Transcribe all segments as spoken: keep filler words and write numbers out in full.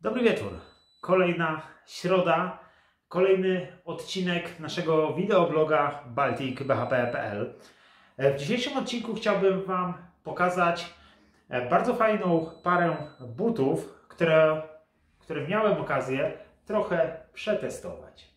Dobry wieczór. Kolejna środa, kolejny odcinek naszego wideobloga baltic b h p kropka p l. W dzisiejszym odcinku chciałbym Wam pokazać bardzo fajną parę butów, które, które miałem okazję trochę przetestować.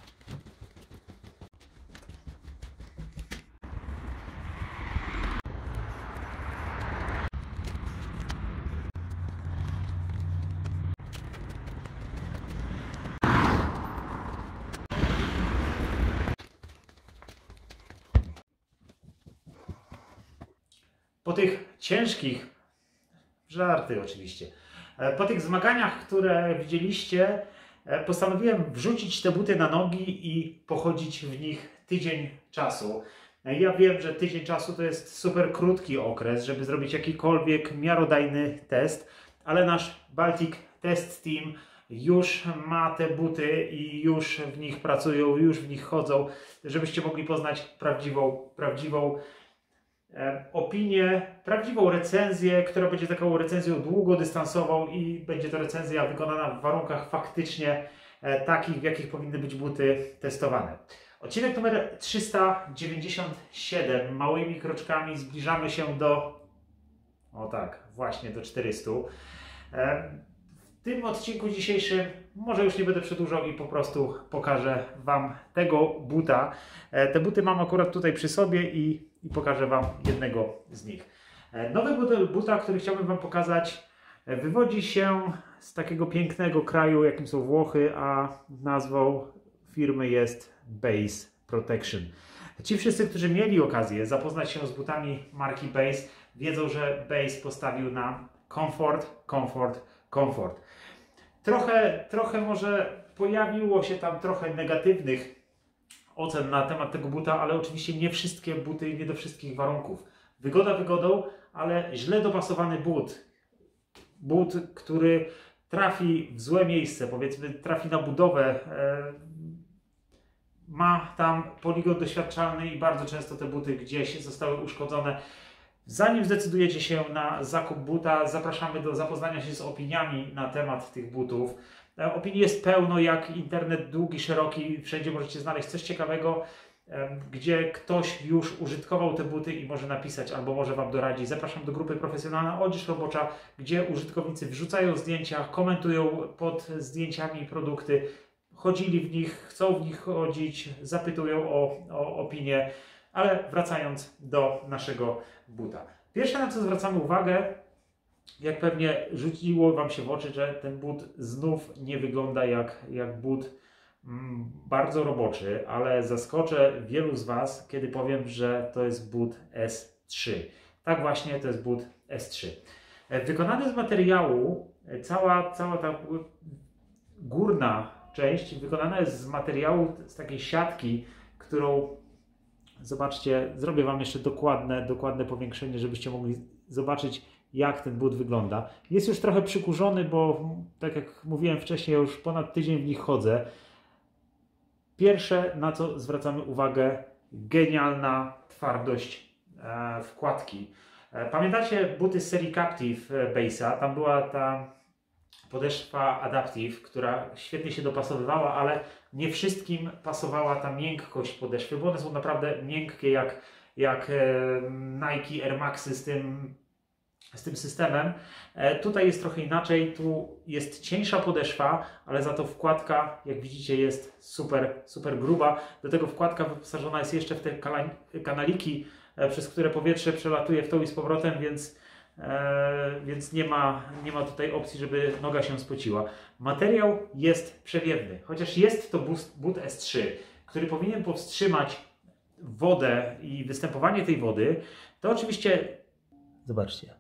Po tych ciężkich, żarty oczywiście, po tych zmaganiach, które widzieliście, postanowiłem wrzucić te buty na nogi i pochodzić w nich tydzień czasu. Ja wiem, że tydzień czasu to jest super krótki okres, żeby zrobić jakikolwiek miarodajny test, ale nasz Baltic Test Team już ma te buty i już w nich pracują, już w nich chodzą, żebyście mogli poznać prawdziwą, prawdziwą opinię, prawdziwą recenzję, która będzie taką recenzją długodystansową i będzie to recenzja wykonana w warunkach faktycznie takich, w jakich powinny być buty testowane. Odcinek numer trzysta dziewięćdziesiąt siedem. Małymi kroczkami zbliżamy się do, o tak, właśnie do czterystu. W tym odcinku dzisiejszym może już nie będę przedłużał i po prostu pokażę Wam tego buta. Te buty mam akurat tutaj przy sobie i, i pokażę Wam jednego z nich. Nowy model buta, który chciałbym Wam pokazać, wywodzi się z takiego pięknego kraju, jakim są Włochy, a nazwą firmy jest Base Protection. Ci wszyscy, którzy mieli okazję zapoznać się z butami marki Base, wiedzą, że Base postawił na komfort, komfort, komfort. Trochę, trochę może pojawiło się tam trochę negatywnych ocen na temat tego buta, ale oczywiście nie wszystkie buty, nie do wszystkich warunków. Wygoda wygodą, ale źle dopasowany but. But, który trafi w złe miejsce, powiedzmy trafi na budowę, e, ma tam poligon doświadczalny i bardzo często te buty gdzieś zostały uszkodzone. Zanim zdecydujecie się na zakup buta, zapraszamy do zapoznania się z opiniami na temat tych butów. Opinii jest pełno, jak internet długi, szeroki, wszędzie możecie znaleźć coś ciekawego, gdzie ktoś już użytkował te buty i może napisać albo może Wam doradzić. Zapraszam do grupy Profesjonalna Odzież Robocza, gdzie użytkownicy wrzucają zdjęcia, komentują pod zdjęciami produkty, chodzili w nich, chcą w nich chodzić, zapytują o, o opinię. Ale wracając do naszego buta. Pierwsze, na co zwracamy uwagę, jak pewnie rzuciło Wam się w oczy, że ten but znów nie wygląda jak, jak but mm, bardzo roboczy, ale zaskoczę wielu z Was, kiedy powiem, że to jest but S trzy. Tak właśnie, to jest but S trzy. Wykonany z materiału, cała, cała ta górna część wykonana jest z materiału, z takiej siatki, którą zobaczcie, zrobię Wam jeszcze dokładne, dokładne powiększenie, żebyście mogli zobaczyć, jak ten but wygląda. Jest już trochę przykurzony, bo tak jak mówiłem wcześniej, ja już ponad tydzień w nich chodzę. Pierwsze, na co zwracamy uwagę, genialna twardość e, wkładki. E, pamiętacie buty z serii Captive Base'a? Tam była ta podeszwa Adaptive, która świetnie się dopasowywała, ale nie wszystkim pasowała ta miękkość podeszwy, bo one są naprawdę miękkie jak, jak Nike Air Maxy z tym, z tym systemem. Tutaj jest trochę inaczej, tu jest cieńsza podeszwa, ale za to wkładka, jak widzicie, jest super, super gruba. Do tego wkładka wyposażona jest jeszcze w te kanaliki, przez które powietrze przelatuje w tą i z powrotem, więc E, więc nie ma, nie ma tutaj opcji, żeby noga się spociła. Materiał jest przewiewny, chociaż jest to but, but S trzy, który powinien powstrzymać wodę i występowanie tej wody, to oczywiście... Zobaczcie.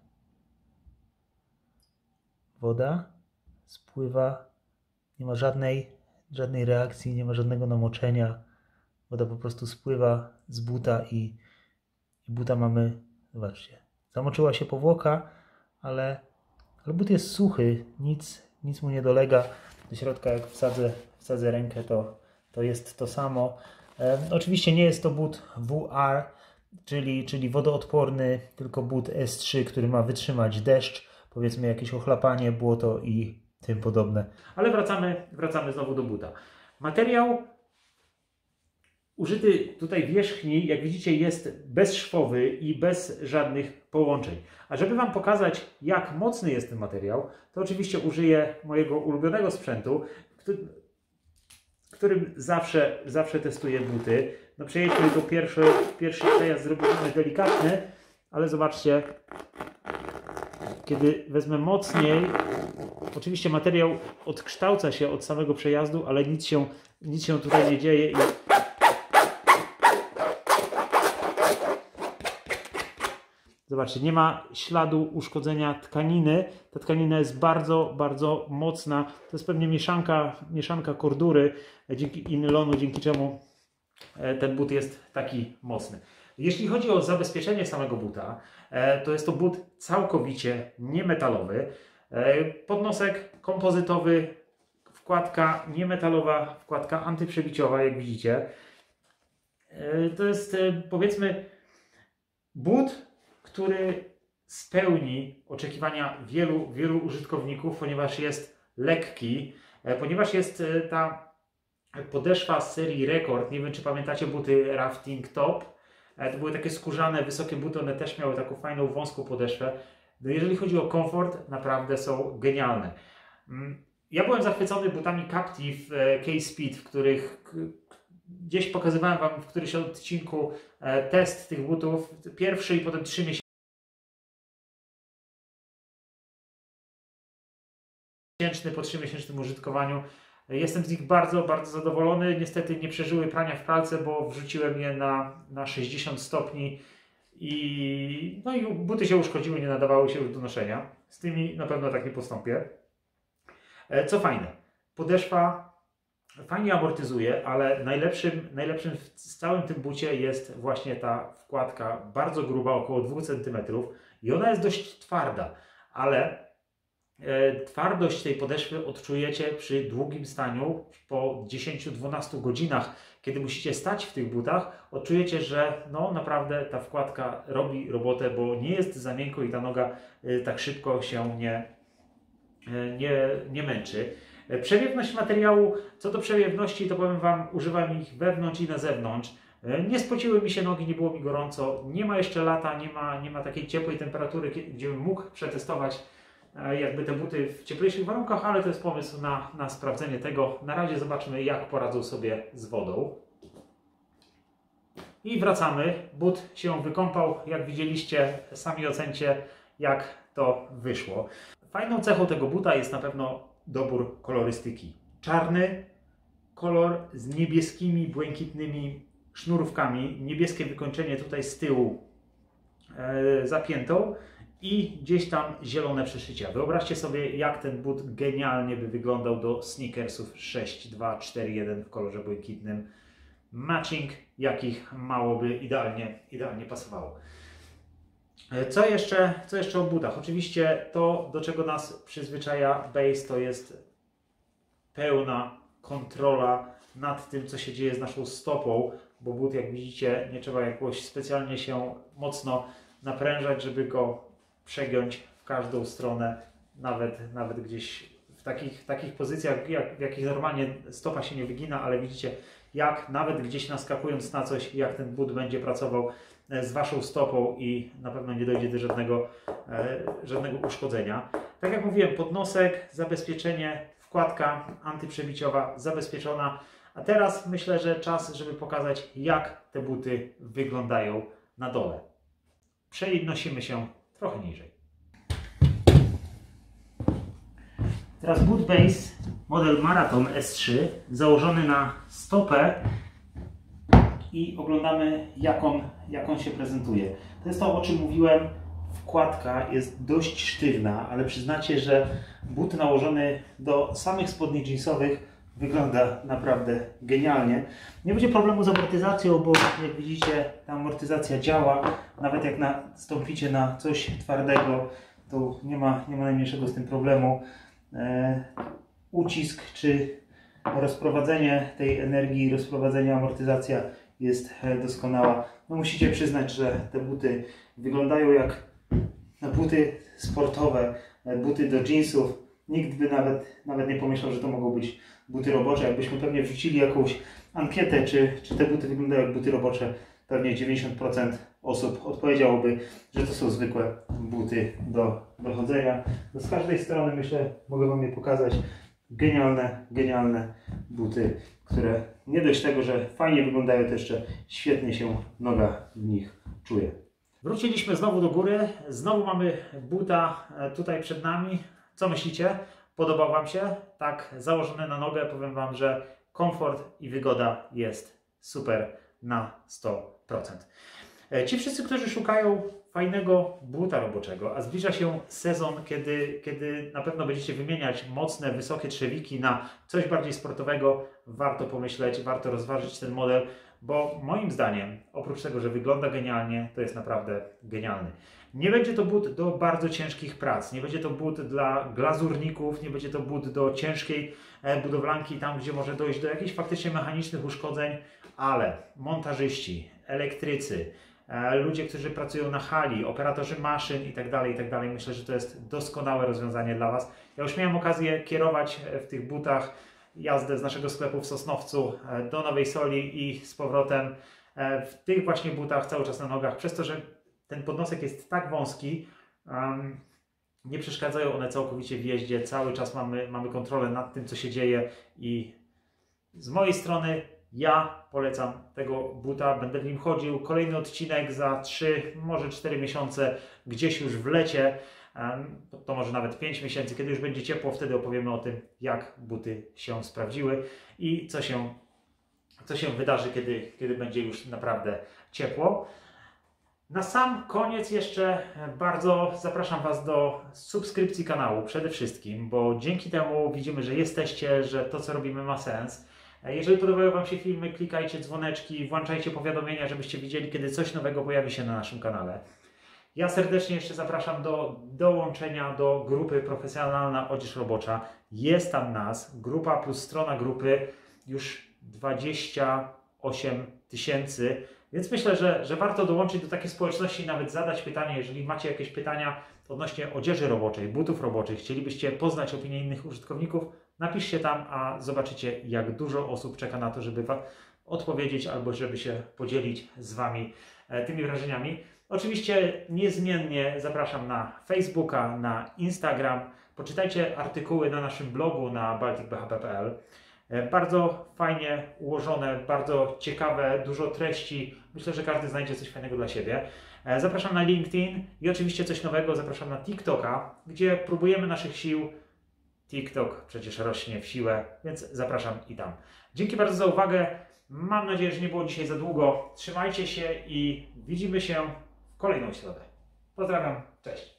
Woda spływa, nie ma żadnej, żadnej reakcji, nie ma żadnego namoczenia. Woda po prostu spływa z buta i, i buta mamy, zobaczcie. Zamoczyła się powłoka, ale, ale but jest suchy, nic, nic mu nie dolega. Do środka jak wsadzę, wsadzę rękę, to, to jest to samo. E, oczywiście nie jest to but W R, czyli, czyli wodoodporny, tylko but S trzy, który ma wytrzymać deszcz, powiedzmy jakieś ochlapanie, błoto i, tym podobne. Ale wracamy, wracamy znowu do buta. Materiał użyty tutaj wierzchni, jak widzicie, jest bezszwowy i bez żadnych połączeń. A żeby Wam pokazać, jak mocny jest ten materiał, to oczywiście użyję mojego ulubionego sprzętu, którym zawsze, zawsze testuję buty. No przejedźmy do pierwszy, pierwszy przejazd, zrobimy delikatny, ale zobaczcie, kiedy wezmę mocniej, oczywiście materiał odkształca się od samego przejazdu, ale nic się, nic się tutaj nie dzieje i zobaczcie, nie ma śladu uszkodzenia tkaniny. Ta tkanina jest bardzo, bardzo mocna. To jest pewnie mieszanka, mieszanka kordury dzięki, i nylonu, dzięki czemu ten but jest taki mocny. Jeśli chodzi o zabezpieczenie samego buta, to jest to but całkowicie niemetalowy. Podnosek kompozytowy, wkładka niemetalowa, wkładka antyprzebiciowa, jak widzicie. To jest, powiedzmy, but, który spełni oczekiwania wielu, wielu użytkowników, ponieważ jest lekki, ponieważ jest ta podeszwa z serii Rekord. Nie wiem, czy pamiętacie buty Rafting Top. To były takie skórzane, wysokie buty, one też miały taką fajną, wąską podeszwę. No jeżeli chodzi o komfort, naprawdę są genialne. Ja byłem zachwycony butami Captive K-Speed, w których gdzieś pokazywałem Wam w którymś odcinku test tych butów. Pierwszy i potem trzy miesiące. Po trzymiesięcznym użytkowaniu. Jestem z nich bardzo, bardzo zadowolony. Niestety nie przeżyły prania w pralce, bo wrzuciłem je na, na sześćdziesiąt stopni i, no i buty się uszkodziły, nie nadawały się już do noszenia. Z tymi na pewno tak nie postąpię. Co fajne, podeszwa fajnie amortyzuje, ale najlepszym, najlepszym w całym tym bucie jest właśnie ta wkładka bardzo gruba, około dwóch centymetrów i ona jest dość twarda, ale twardość tej podeszwy odczujecie przy długim staniu po dziesięciu do dwunastu godzinach, kiedy musicie stać w tych butach, odczujecie, że no naprawdę ta wkładka robi robotę, bo nie jest za miękko i ta noga tak szybko się nie, nie, nie męczy. Przewiewność materiału, co do przewiewności, to powiem Wam, używam ich wewnątrz i na zewnątrz. Nie spociły mi się nogi, nie było mi gorąco, nie ma jeszcze lata, nie ma, nie ma takiej ciepłej temperatury, gdzie bym mógł przetestować jakby te buty w cieplejszych warunkach, ale to jest pomysł na, na sprawdzenie tego. Na razie zobaczmy, jak poradzą sobie z wodą. I wracamy. But się wykąpał. Jak widzieliście, sami ocencie, jak to wyszło. Fajną cechą tego buta jest na pewno dobór kolorystyki. Czarny kolor z niebieskimi, błękitnymi sznurówkami. Niebieskie wykończenie tutaj z tyłu e, zapiętą. I gdzieś tam zielone przeszycia. Wyobraźcie sobie, jak ten but genialnie by wyglądał do sneakersów sześć dwa cztery jeden w kolorze błękitnym. Matching, jakich mało by idealnie, idealnie pasowało. Co jeszcze, co jeszcze o butach? Oczywiście to, do czego nas przyzwyczaja Base, to jest pełna kontrola nad tym, co się dzieje z naszą stopą, bo but, jak widzicie, nie trzeba jakoś specjalnie się mocno naprężać, żeby go przegiąć w każdą stronę, nawet, nawet gdzieś w takich, takich pozycjach, jak, w jakich normalnie stopa się nie wygina, ale widzicie, jak nawet gdzieś naskakując na coś, jak ten but będzie pracował z Waszą stopą i na pewno nie dojdzie do żadnego, e, żadnego uszkodzenia. Tak jak mówiłem, podnosek, zabezpieczenie, wkładka antyprzebiciowa zabezpieczona, a teraz myślę, że czas, żeby pokazać, jak te buty wyglądają na dole. Przenosimy się trochę niżej. Teraz boot base model Marathon S trzy założony na stopę i oglądamy, jak on, jak on się prezentuje. To jest to, o czym mówiłem. Wkładka jest dość sztywna, ale przyznacie, że but nałożony do samych spodni jeansowych wygląda naprawdę genialnie. Nie będzie problemu z amortyzacją, bo jak widzicie, ta amortyzacja działa. Nawet jak nastąpicie na coś twardego, to nie ma, nie ma najmniejszego z tym problemu. E, ucisk czy rozprowadzenie tej energii, rozprowadzenie, amortyzacja jest doskonała. No musicie przyznać, że te buty wyglądają jak buty sportowe, buty do jeansów. nikt by nawet, nawet nie pomyślał, że to mogą być buty robocze. Jakbyśmy pewnie wrzucili jakąś ankietę, czy, czy te buty wyglądają jak buty robocze, pewnie dziewięćdziesiąt procent osób odpowiedziałoby, że to są zwykłe buty do, do chodzenia. No z każdej strony, myślę, mogę Wam je pokazać. Genialne, genialne buty, które nie dość tego, że fajnie wyglądają, to jeszcze świetnie się noga w nich czuje. Wróciliśmy znowu do góry, znowu mamy buta tutaj przed nami. Co myślicie? Podobał Wam się? Tak, założony na nogę, powiem Wam, że komfort i wygoda jest super na sto procent. Ci wszyscy, którzy szukają fajnego buta roboczego, a zbliża się sezon, kiedy, kiedy na pewno będziecie wymieniać mocne, wysokie trzewiki na coś bardziej sportowego, warto pomyśleć, warto rozważyć ten model, bo moim zdaniem, oprócz tego, że wygląda genialnie, to jest naprawdę genialny. Nie będzie to but do bardzo ciężkich prac, nie będzie to but dla glazurników, nie będzie to but do ciężkiej budowlanki, tam gdzie może dojść do jakichś faktycznie mechanicznych uszkodzeń, ale montażyści, elektrycy, ludzie, którzy pracują na hali, operatorzy maszyn itd., itd. Myślę, że to jest doskonałe rozwiązanie dla Was. Ja już miałem okazję kierować w tych butach jazdę z naszego sklepu w Sosnowcu do Nowej Soli i z powrotem w tych właśnie butach cały czas na nogach, przez to, że ten podnosek jest tak wąski, um, nie przeszkadzają one całkowicie w jeździe, cały czas mamy, mamy kontrolę nad tym, co się dzieje i z mojej strony ja polecam tego buta, będę w nim chodził. Kolejny odcinek za trzy, może cztery miesiące, gdzieś już w lecie, to, to może nawet pięć miesięcy, kiedy już będzie ciepło, wtedy opowiemy o tym, jak buty się sprawdziły i co się, co się wydarzy, kiedy, kiedy będzie już naprawdę ciepło. Na sam koniec jeszcze bardzo zapraszam Was do subskrypcji kanału przede wszystkim, bo dzięki temu widzimy, że jesteście, że to, co robimy, ma sens. Jeżeli podobają Wam się filmy, klikajcie dzwoneczki, włączajcie powiadomienia, żebyście widzieli, kiedy coś nowego pojawi się na naszym kanale. Ja serdecznie jeszcze zapraszam do dołączenia do grupy Profesjonalna Odzież Robocza. Jest tam nas, grupa plus strona grupy, już dwadzieścia osiem tysięcy, więc myślę, że, że warto dołączyć do takiej społeczności i nawet zadać pytanie, jeżeli macie jakieś pytania odnośnie odzieży roboczej, butów roboczych, chcielibyście poznać opinie innych użytkowników, napiszcie tam, a zobaczycie, jak dużo osób czeka na to, żeby Wam odpowiedzieć albo żeby się podzielić z Wami tymi wrażeniami. Oczywiście niezmiennie zapraszam na Facebooka, na Instagram. Poczytajcie artykuły na naszym blogu na baltic b h p kropka p l. Bardzo fajnie ułożone, bardzo ciekawe, dużo treści. Myślę, że każdy znajdzie coś fajnego dla siebie. Zapraszam na LinkedIn i oczywiście coś nowego, zapraszam na TikToka, gdzie próbujemy naszych sił. TikTok przecież rośnie w siłę, więc zapraszam i tam. Dzięki bardzo za uwagę. Mam nadzieję, że nie było dzisiaj za długo. Trzymajcie się i widzimy się w kolejną środę. Pozdrawiam, cześć.